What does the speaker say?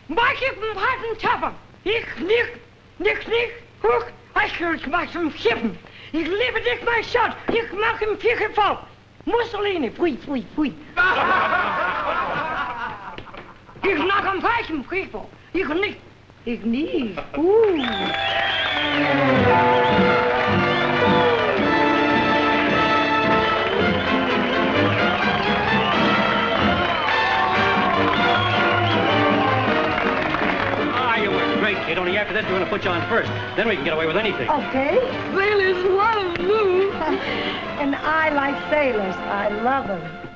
Mag ik hem harten tappen? Ik niet, hoog. Hij schuld maakt hem schippen. Ik liebe dich mijn schat. Ik mag hem vliegen val. Mussolini, foei. Ik mag hem vijgen, vliegval. Ik niet. Kid, only after that we're going to put you on first. Then we can get away with anything. Okay. Sailors love blue. And I like sailors. I love them.